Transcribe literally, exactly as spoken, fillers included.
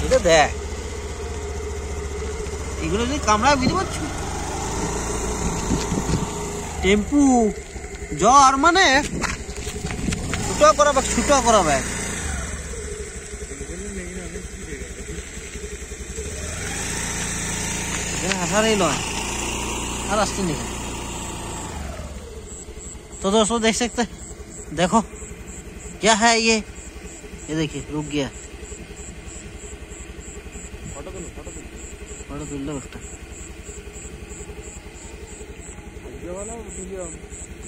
এটা দেখ এগুলো যদি কামড়ায় বুঝতে পারছো টেম্পু জ্বর মানে ছুটো করাবে ছুটো করাবে हाथारे लो और रास्ते निकल तो दोस्तों देख सकते देखो क्या है ये ये देखिए रुक गया फोटो तुल फोटो तुल लो बेटा वाला वीडियो